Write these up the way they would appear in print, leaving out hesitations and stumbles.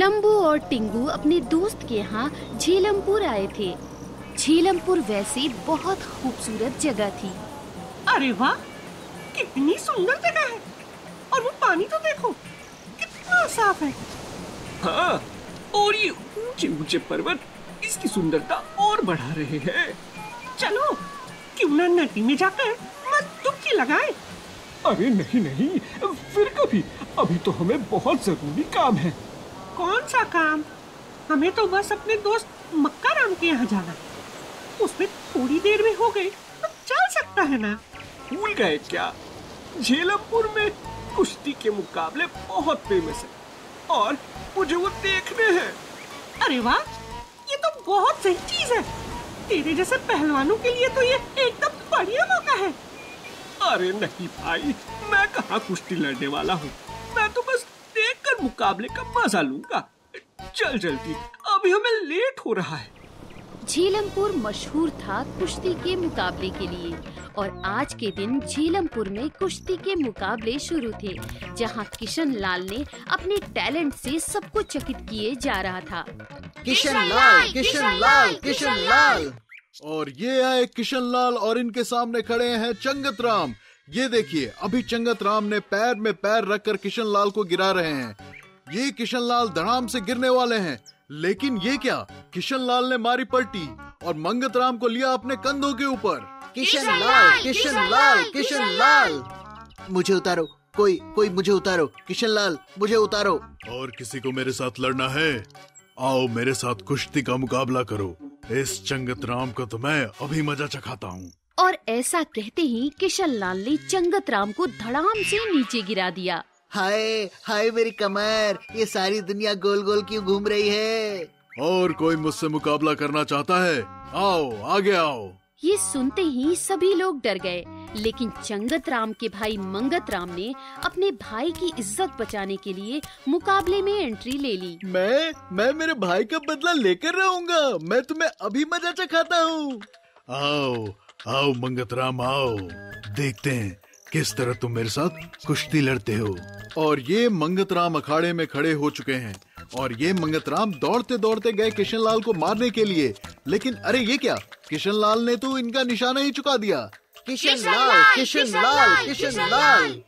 लंबू और टिंगू अपने दोस्त के यहाँ झेलमपुर आए थे। झेलमपुर वैसे बहुत खूबसूरत जगह थी। अरे वाह, कितनी सुंदर जगह है। और वो पानी तो देखो, कितना साफ है। हाँ, और ये ऊंचे ऊंचे पर्वत इसकी सुंदरता और बढ़ा रहे हैं। चलो, क्यों ना नदी में जाकर मत डुबकी लगाएं। अरे नहीं नहीं, फिर कभी। अभी तो हमें बहुत जरूरी काम है। कौन सा काम? हमें तो बस अपने दोस्त मक्का राम के यहाँ जाना। उसमें थोड़ी देर में हो गई तो चल सकता है ना। भूल गए क्या? झेलमपुर में कुश्ती के मुकाबले बहुत फेमस है और मुझे वो देखने हैं। अरे वाह, ये तो बहुत सही चीज है। तेरे जैसे पहलवानों के लिए तो ये एकदम बढ़िया मौका है। अरे नहीं भाई, मैं कहाँ कुश्ती लड़ने वाला हूँ। मैं तो बस देखकर मुकाबले का मजा लूंगा। चल जल्दी, अभी हमें लेट हो रहा है। झेलमपुर मशहूर था कुश्ती के मुकाबले के लिए और आज के दिन झेलमपुर में कुश्ती के मुकाबले शुरू थे, जहां किशन लाल ने अपने टैलेंट से सबको चकित किए जा रहा था। किशन लाल, किशन लाल, किशन लाल। और ये आए किशन लाल और इनके सामने खड़े हैं चंगत राम। ये देखिए, अभी चंगत राम ने पैर में पैर रखकर किशन लाल को गिरा रहे हैं। ये किशन लाल धड़ाम से गिरने वाले हैं, लेकिन ये क्या? किशन लाल ने मारी पलटी और मंगत राम को लिया अपने कंधों के ऊपर। किशन लाल, किशन लाल, किशन लाल। मुझे उतारो, कोई मुझे उतारो। किशन लाल, मुझे उतारो। और किसी को मेरे साथ लड़ना है? आओ मेरे साथ कुश्ती का मुकाबला करो। इस चंगत राम को तो मैं अभी मजा चखाता हूँ। और ऐसा कहते ही किशन लाल ने चंगत राम को धड़ाम से नीचे गिरा दिया। हाय हाय मेरी कमर, ये सारी दुनिया गोल गोल क्यों घूम रही है? और कोई मुझसे मुकाबला करना चाहता है? आओ, आगे आओ। ये सुनते ही सभी लोग डर गए, लेकिन चंगत राम के भाई मंगत राम ने अपने भाई की इज्जत बचाने के लिए मुकाबले में एंट्री ले ली। मैं मेरे भाई का बदला लेकर रहूंगा। मैं तुम्हें अभी मजा चखाता हूँ। आओ आओ मंगत राम, आओ, देखते हैं किस तरह तुम मेरे साथ कुश्ती लड़ते हो। और ये मंगत राम अखाड़े में खड़े हो चुके हैं और ये मंगत राम दौड़ते दौड़ते गए किशन लाल को मारने के लिए, लेकिन अरे ये क्या? किशन लाल ने तो इनका निशाना ही चुका दिया। किशन लाल, किशन लाल, किशन लाल।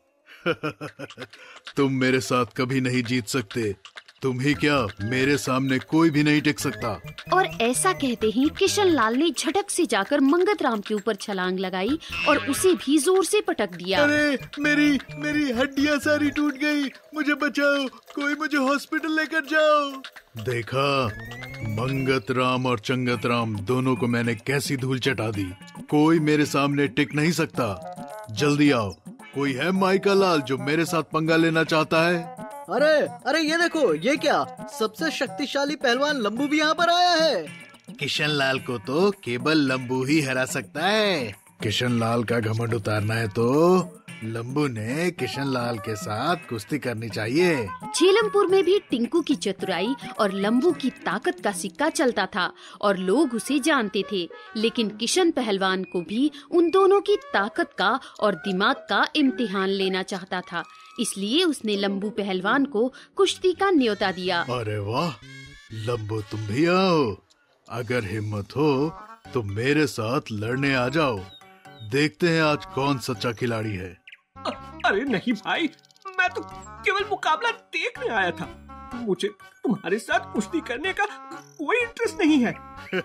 तुम मेरे साथ कभी नहीं जीत सकते। तुम ही क्या, मेरे सामने कोई भी नहीं टिक सकता। और ऐसा कहते ही किशन लाल ने झटक से जाकर मंगत राम के ऊपर छलांग लगाई और उसे भी जोर से पटक दिया। अरे मेरी हड्डियां सारी टूट गई। मुझे बचाओ, कोई मुझे हॉस्पिटल लेकर जाओ। देखा, मंगत राम और चंगत राम दोनों को मैंने कैसी धूल चटा दी। कोई मेरे सामने टिक नहीं सकता। जल्दी आओ, कोई है माइका लाल जो मेरे साथ पंगा लेना चाहता है? अरे ये देखो, ये क्या? सबसे शक्तिशाली पहलवान लंबू भी यहाँ पर आया है। किशन लाल को तो केवल लंबू ही हरा सकता है। किशन लाल का घमंड उतारना है तो लंबू ने किशन लाल के साथ कुश्ती करनी चाहिए। झेलमपुर में भी टिंकू की चतुराई और लंबू की ताकत का सिक्का चलता था और लोग उसे जानते थे, लेकिन किशन पहलवान को भी उन दोनों की ताकत का और दिमाग का इम्तिहान लेना चाहता था, इसलिए उसने लंबू पहलवान को कुश्ती का न्योता दिया। अरे वाह, लंबू तुम भी आओ। अगर हिम्मत हो तो मेरे साथ लड़ने आ जाओ। देखते हैं आज कौन सच्चा खिलाड़ी है। अरे नहीं भाई, मैं तो केवल मुकाबला देखने आया था। मुझे तुम्हारे साथ कुश्ती करने का कोई इंटरेस्ट नहीं है।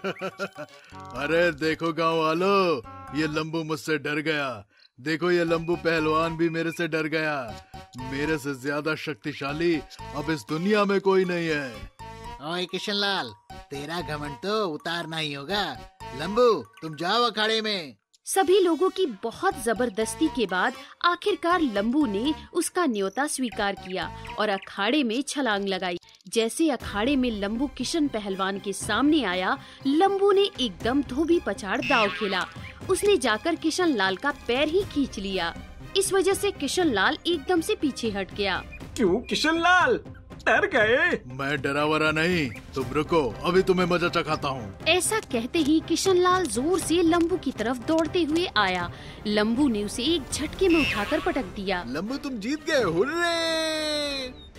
अरे देखो गांव वालों, ये लंबू मुझसे डर गया। देखो, ये लंबू पहलवान भी मेरे से डर गया। मेरे से ज्यादा शक्तिशाली अब इस दुनिया में कोई नहीं है। ओए किशन लाल, तेरा घमंड तो उतारना ही होगा। लंबू, तुम जाओ अखाड़े में। सभी लोगों की बहुत जबरदस्ती के बाद आखिरकार लंबू ने उसका न्योता स्वीकार किया और अखाड़े में छलांग लगाई। जैसे अखाड़े में लंबू किशन पहलवान के सामने आया, लंबू ने एकदम धोबी पछाड़ दाव खेला। उसने जाकर किशन लाल का पैर ही खींच लिया। इस वजह से किशन लाल एकदम से पीछे हट गया। क्यों किशन लाल, डर गए? मैं डरावरा नहीं, तुम रुको, अभी तुम्हें मजा चखाता हूँ। ऐसा कहते ही किशन लाल जोर से लंबू की तरफ दौड़ते हुए आया। लंबू ने उसे एक झटके में उठाकर पटक दिया। लंबू तुम जीत गए, हुर्रे!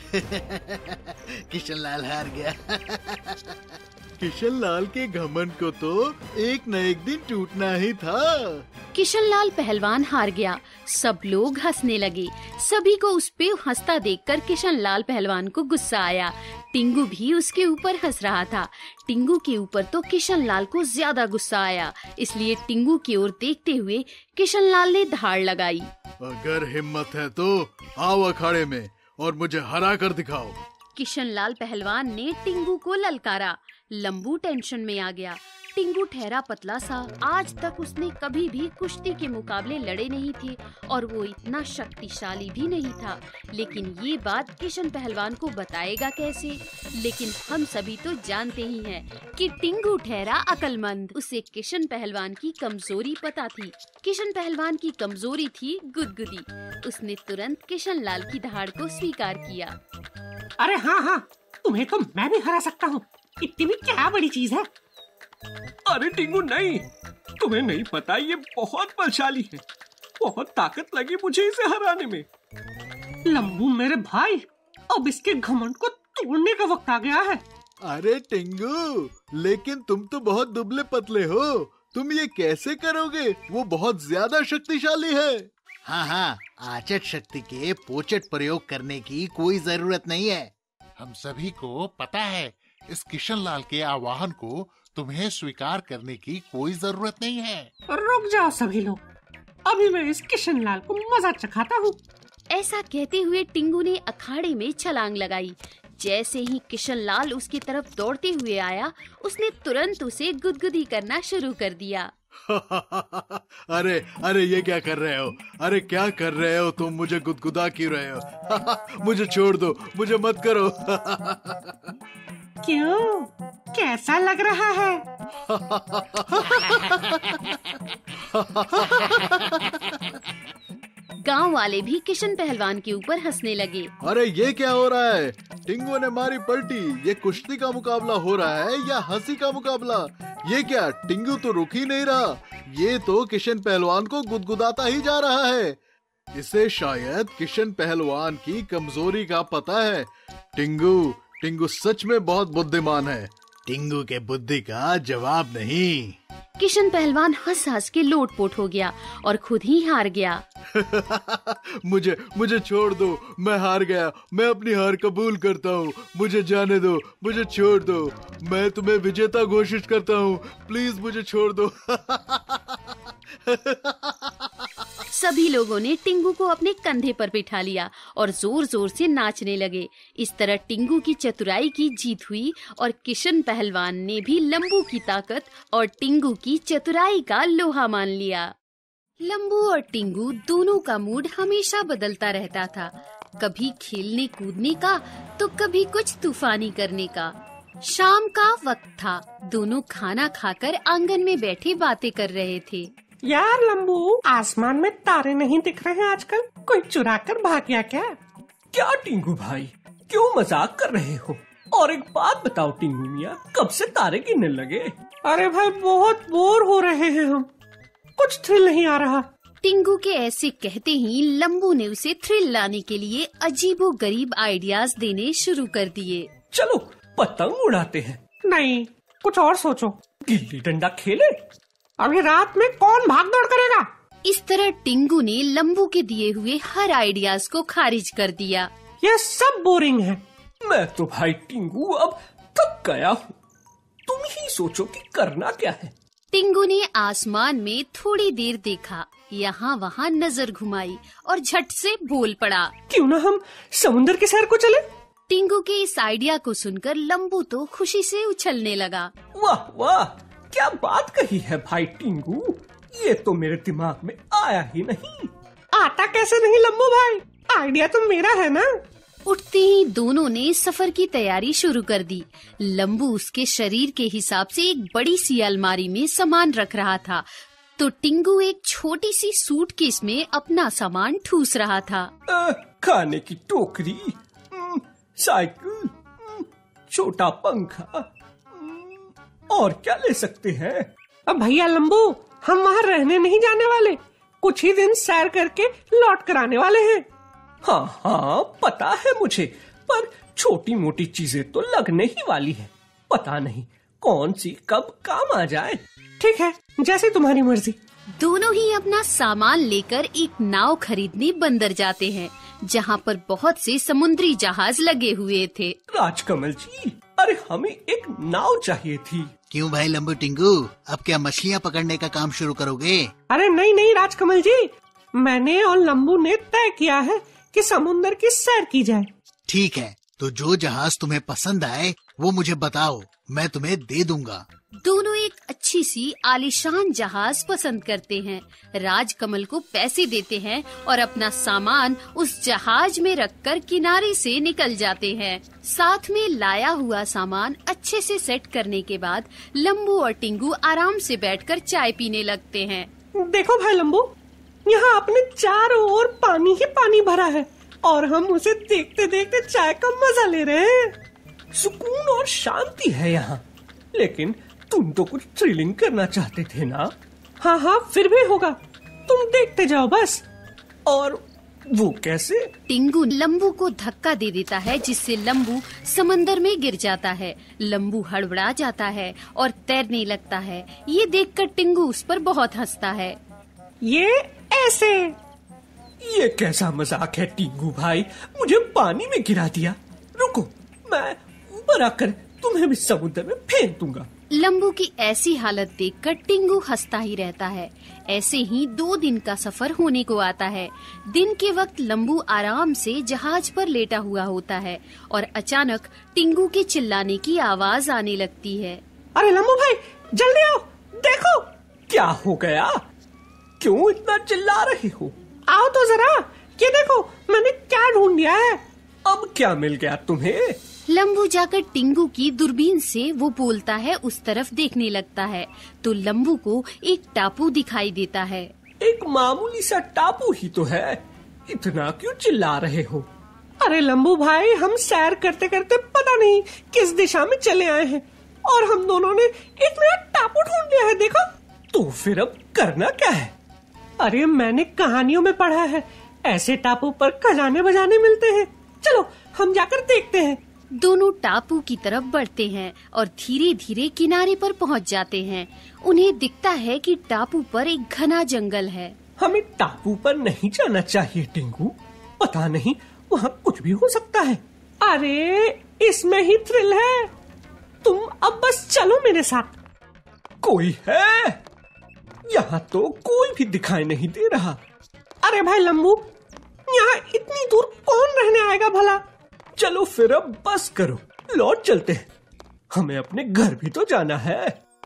किशनलाल हार गया। किशनलाल के घमंड को तो एक न एक दिन टूटना ही था। किशनलाल पहलवान हार गया। सब लोग हंसने लगे। सभी को उस पे हंसता देखकर किशनलाल पहलवान को गुस्सा आया। टिंगू भी उसके ऊपर हंस रहा था। टिंगू के ऊपर तो किशनलाल को ज्यादा गुस्सा आया, इसलिए टिंगू की ओर देखते हुए किशनलाल ने धाड़ लगाई। अगर हिम्मत है तो आओ अखाड़े में और मुझे हरा कर दिखाओ। किशनलाल पहलवान ने टिंगू को ललकारा। लंबू टेंशन में आ गया। टिंगू ठहरा पतला सा। आज तक उसने कभी भी कुश्ती के मुकाबले लड़े नहीं थे और वो इतना शक्तिशाली भी नहीं था। लेकिन ये बात किशन पहलवान को बताएगा कैसे? लेकिन हम सभी तो जानते ही हैं कि टिंगू ठहरा अकलमंद। उसे किशन पहलवान की कमजोरी पता थी। किशन पहलवान की कमजोरी थी गुदगुदी। उसने तुरंत किशनलाल की धाड़ को स्वीकार किया। अरे हाँ, तुम्हें तो मैं भी हरा सकता हूँ। इतनी भी क्या बड़ी चीज है। अरे टिंगू नहीं, तुम्हें नहीं पता, ये बहुत बलशाली है। बहुत ताकत लगी मुझे इसे हराने में। लंबू मेरे भाई, अब इसके घमंड को तोड़ने का वक्त आ गया है। अरे टिंगू, लेकिन तुम तो बहुत दुबले पतले हो, तुम ये कैसे करोगे? वो बहुत ज्यादा शक्तिशाली है। हाँ, आचट शक्ति के पोचट प्रयोग करने की कोई जरूरत नहीं है। हम सभी को पता है, इस किशनलाल के आह्वान को तुम्हें स्वीकार करने की कोई जरूरत नहीं है। रुक जाओ सभी लोग, अभी मैं इस किशनलाल को मजा चखाता हूँ। ऐसा कहते हुए टिंगू ने अखाड़े में छलांग लगाई। जैसे ही किशनलाल उसकी तरफ दौड़ते हुए आया, उसने तुरंत उसे गुदगुदी करना शुरू कर दिया। अरे ये क्या कर रहे हो? अरे क्या कर रहे हो तुम? मुझे गुदगुदा क्यों रहे हो? मुझे छोड़ दो, मुझे मत करो। क्यों, कैसा लग रहा है? गांव वाले भी किशन पहलवान के ऊपर हंसने लगे। अरे ये क्या हो रहा है? टिंगू ने मारी पलटी। ये कुश्ती का मुकाबला हो रहा है या हंसी का मुकाबला? ये क्या, टिंगू तो रुक ही नहीं रहा। ये तो किशन पहलवान को गुदगुदाता ही जा रहा है। इसे शायद किशन पहलवान की कमजोरी का पता है। टिंगू सच में बहुत बुद्धिमान है। टिंगू के बुद्धि का जवाब नहीं। किशन पहलवान हंस हंस के लोटपोट हो गया और खुद ही हार गया। मुझे छोड़ दो, मैं हार गया। मैं अपनी हार कबूल करता हूँ। मुझे जाने दो, मुझे छोड़ दो। मैं तुम्हें विजेता घोषित करता हूँ। प्लीज मुझे छोड़ दो। सभी लोगों ने टिंगू को अपने कंधे पर बिठा लिया और जोर जोर से नाचने लगे। इस तरह टिंगू की चतुराई की जीत हुई और किशन पहलवान ने भी लंबू की ताकत और टिंगू की चतुराई का लोहा मान लिया। लंबू और टिंगू दोनों का मूड हमेशा बदलता रहता था। कभी खेलने कूदने का तो कभी कुछ तूफानी करने का। शाम का वक्त था। दोनों खाना खाकर आंगन में बैठे बातें कर रहे थे। यार लंबू, आसमान में तारे नहीं दिख रहे हैं आजकल। कोई चुरा कर भाग गया क्या? क्या टिंगू भाई, क्यों मजाक कर रहे हो? और एक बात बताओ टिंगू मियाँ, कब से तारे गिनने लगे? अरे भाई, बहुत बोर हो रहे हैं हम। कुछ थ्रिल नहीं आ रहा। टिंगू के ऐसे कहते ही लंबू ने उसे थ्रिल लाने के लिए अजीबोगरीब आइडियाज देने शुरू कर दिए। चलो पतंग उड़ाते हैं। नहीं, कुछ और सोचो। गिल्ली डंडा खेले? अभी रात में कौन भाग दौड़ करेगा? इस तरह टिंगू ने लंबू के दिए हुए हर आइडियाज को खारिज कर दिया। ये सब बोरिंग है। मैं तो भाई टिंगू अब थक गया हूँ। तुम ही सोचो कि करना क्या है। टिंगू ने आसमान में थोड़ी देर देखा, यहाँ वहाँ नजर घुमाई और झट से बोल पड़ा, क्यों ना हम समुंदर के सैर को चले? टिंगू के इस आइडिया को सुनकर लंबू तो खुशी से उछलने लगा। वाह वाह, क्या बात कही है भाई टिंगू, ये तो मेरे दिमाग में आया ही नहीं। आता कैसे नहीं लंबू भाई, आइडिया तो मेरा है ना। उठते ही दोनों ने सफर की तैयारी शुरू कर दी। लंबू उसके शरीर के हिसाब से एक बड़ी सी अलमारी में सामान रख रहा था, तो टिंगू एक छोटी सी सूटकेस में अपना सामान ठूस रहा था। खाने की टोकरी, साइकिल, छोटा पंखा, और क्या ले सकते हैं? अब भैया लंबू, हम वहाँ रहने नहीं जाने वाले, कुछ ही दिन सैर करके लौट कर आने वाले हैं। हाँ हाँ पता है मुझे, पर छोटी मोटी चीजें तो लगने ही वाली है। पता नहीं कौन सी कब काम आ जाए। ठीक है, जैसे तुम्हारी मर्जी। दोनों ही अपना सामान लेकर एक नाव खरीदने बंदर जाते हैं, जहाँ पर बहुत से समुद्री जहाज लगे हुए थे। राजकमल जी, अरे हमें एक नाव चाहिए थी। क्यों भाई लंबू टिंगू, अब क्या मछलियाँ पकड़ने का काम शुरू करोगे? अरे नहीं नहीं राजकमल जी, मैंने और लंबू ने तय किया है कि समुद्र की सैर की जाए। ठीक है, तो जो जहाज तुम्हें पसंद आए वो मुझे बताओ, मैं तुम्हें दे दूंगा। दोनों एक अच्छी सी आलीशान जहाज पसंद करते हैं। राजकमल को पैसे देते हैं और अपना सामान उस जहाज में रखकर किनारे से निकल जाते हैं। साथ में लाया हुआ सामान अच्छे से सेट करने के बाद लंबू और टिंगू आराम से बैठकर चाय पीने लगते हैं। देखो भाई लंबू, यहाँ अपने चारों ओर पानी ही पानी भरा है और हम उसे देखते देखते चाय का मजा ले रहे हैं। सुकून और शांति है यहाँ, लेकिन तुम तो कुछ थ्रिलिंग करना चाहते थे ना? हाँ हाँ, फिर भी होगा, तुम देखते जाओ बस। और वो कैसे? टिंगू लंबू को धक्का दे देता है, जिससे लंबू समंदर में गिर जाता है। लंबू हड़बड़ा जाता है और तैरने लगता है। ये देखकर टिंगू उस पर बहुत हंसता है। ये ऐसे? ये कैसा मजाक है टिंगू भाई, मुझे पानी में गिरा दिया। रुको, मैं ऊपर आकर तुम्हें भी समुद्र में फेंक दूंगा। लंबू की ऐसी हालत देखकर टिंगू हंसता ही रहता है। ऐसे ही 2 दिन का सफर होने को आता है। दिन के वक्त लंबू आराम से जहाज पर लेटा हुआ होता है और अचानक टिंगू के चिल्लाने की आवाज आने लगती है। अरे लंबू भाई, जल्दी आओ, देखो। क्या हो गया? क्यों इतना चिल्ला रहे हो? आओ तो जरा, ये देखो मैंने क्या ढूंढ लिया है। अब क्या मिल गया तुम्हें? लंबू जाकर टिंगू की दूरबीन से वो बोलता है, उस तरफ देखने लगता है तो लंबू को एक टापू दिखाई देता है। एक मामूली सा टापू ही तो है, इतना क्यों चिल्ला रहे हो? अरे लंबू भाई, हम सैर करते करते पता नहीं किस दिशा में चले आए हैं और हम दोनों ने एक नया टापू ढूंढ लिया है, देखो। तो फिर अब करना क्या है? अरे मैंने कहानियों में पढ़ा है, ऐसे टापू पर खजाने बजाने मिलते हैं। चलो हम जाकर देखते हैं। दोनों टापू की तरफ बढ़ते हैं और धीरे धीरे किनारे पर पहुंच जाते हैं। उन्हें दिखता है कि टापू पर एक घना जंगल है। हमें टापू पर नहीं जाना चाहिए टिंगू, पता नहीं वहाँ कुछ भी हो सकता है। अरे इसमें ही थ्रिल है, तुम अब बस चलो मेरे साथ। कोई है? यहाँ तो कोई भी दिखाई नहीं दे रहा। अरे भाई लंबू, यहाँ इतनी दूर कौन रहने आएगा भला? चलो फिर अब बस करो, लौट चलते हैं, हमें अपने घर भी तो जाना है।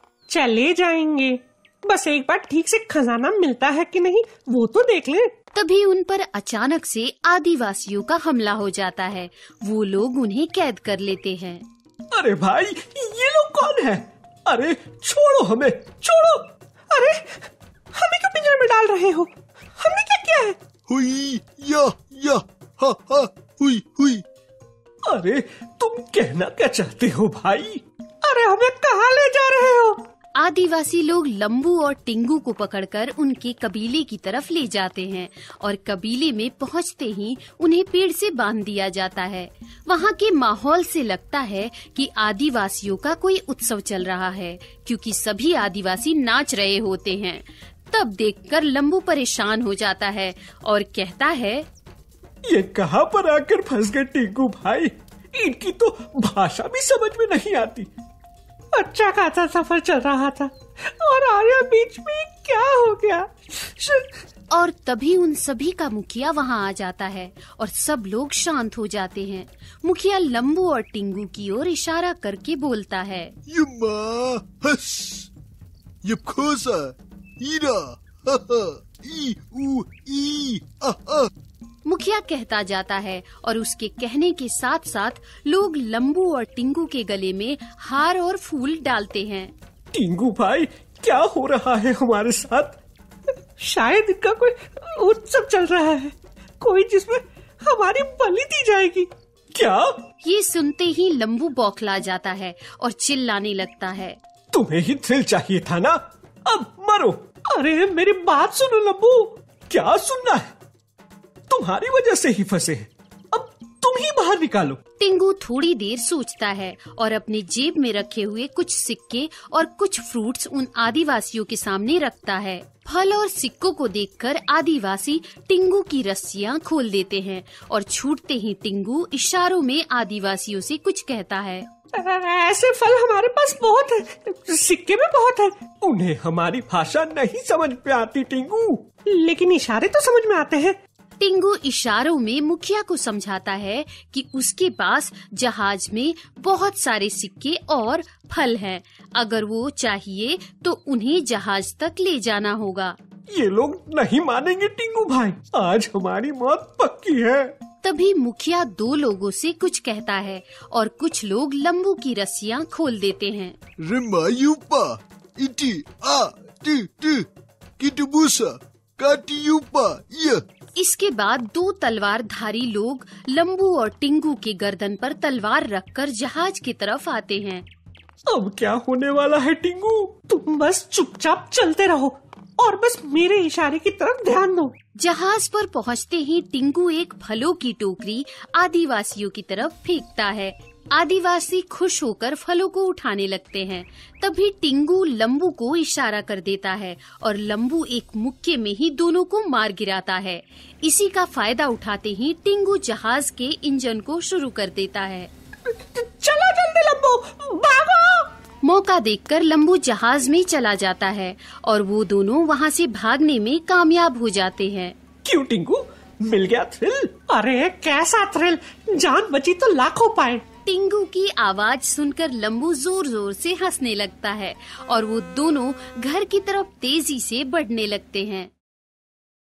चले जाएंगे, बस एक बार ठीक से खजाना मिलता है कि नहीं वो तो देख लें। तभी उन पर अचानक से आदिवासियों का हमला हो जाता है। वो लोग उन्हें कैद कर लेते हैं। अरे भाई, ये लोग कौन है? अरे छोड़ो हमें, छोड़ो। अरे हमें क्यों पिंजरे में डाल रहे हो? हमने क्या किया है? हुई या हा हा हुई हुई। अरे तुम कहना क्या चाहते हो भाई? अरे हमें कहाँ ले जा रहे हो? आदिवासी लोग लंबू और टिंगू को पकड़कर उनके कबीले की तरफ ले जाते हैं और कबीले में पहुंचते ही उन्हें पेड़ से बांध दिया जाता है। वहां के माहौल से लगता है कि आदिवासियों का कोई उत्सव चल रहा है, क्योंकि सभी आदिवासी नाच रहे होते हैं। तब देखकर लंबू परेशान हो जाता है और कहता है, ये कहाँ पर आकर फंस गए टिंगू भाई, इनकी तो भाषा भी समझ में नहीं आती। अच्छा खासा सफर चल रहा था और आया बीच में क्या हो गया? और तभी उन सभी का मुखिया वहाँ आ जाता है और सब लोग शांत हो जाते हैं। मुखिया लंबू और टिंगू की ओर इशारा करके बोलता है, युम्मा हस युपखोसा ईरा हा हा ई ऊ ई आ। मुखिया कहता जाता है और उसके कहने के साथ साथ लोग लंबू और टिंगू के गले में हार और फूल डालते हैं। टिंगू भाई, क्या हो रहा है हमारे साथ? शायद इनका कोई उत्सव चल रहा है, कोई जिसमें हमारी बलि दी जाएगी। क्या? ये सुनते ही लंबू बौखला जाता है और चिल्लाने लगता है, तुम्हें ही थ्रिल चाहिए था ना, अब मरो। अरे मेरी बात सुनो लंबू। क्या सुनना है? तुम्हारी वजह से ही फंसे हैं, अब तुम ही बाहर निकालो। टिंगू थोड़ी देर सोचता है और अपने जेब में रखे हुए कुछ सिक्के और कुछ फ्रूट्स उन आदिवासियों के सामने रखता है। फल और सिक्कों को देखकर आदिवासी टिंगू की रस्सियां खोल देते हैं और छूटते ही टिंगू इशारों में आदिवासियों से कुछ कहता है। ऐसे फल हमारे पास बहुत है, सिक्के में बहुत है। उन्हें हमारी भाषा नहीं समझ में आती टिंगू। लेकिन इशारे तो समझ में आते हैं। टिंगू इशारों में मुखिया को समझाता है कि उसके पास जहाज में बहुत सारे सिक्के और फल हैं। अगर वो चाहिए तो उन्हें जहाज तक ले जाना होगा। ये लोग नहीं मानेंगे टिंगू भाई, आज हमारी मौत पक्की है। तभी मुखिया दो लोगों से कुछ कहता है और कुछ लोग लंबू की रस्सियां खोल देते हैं। रिमायुपा इटी आ टी टी किटबुसा काटियुपा य। इसके बाद दो तलवारधारी लोग लंबू और टिंगू के गर्दन पर तलवार रखकर जहाज की तरफ आते हैं। अब क्या होने वाला है टिंगू? तुम बस चुपचाप चलते रहो और बस मेरे इशारे की तरफ ध्यान दो। जहाज पर पहुंचते ही टिंगू एक फलों की टोकरी आदिवासियों की तरफ फेंकता है। आदिवासी खुश होकर फलों को उठाने लगते हैं। तभी टिंगू लंबू को इशारा कर देता है और लंबू एक मुक्के में ही दोनों को मार गिराता है। इसी का फायदा उठाते ही टिंगू जहाज के इंजन को शुरू कर देता है। चलो जल्दी लंबू, भागो। मौका देखकर लंबू जहाज में चला जाता है और वो दोनों वहाँ से भागने में कामयाब हो जाते हैं। क्यों टिंगू, मिल गया थ्रिल? अरे कैसा थ्रिल, जान बची तो लाखों पाए। टिंगू की आवाज सुनकर लंबू जोर जोर से हंसने लगता है और वो दोनों घर की तरफ तेजी से बढ़ने लगते हैं।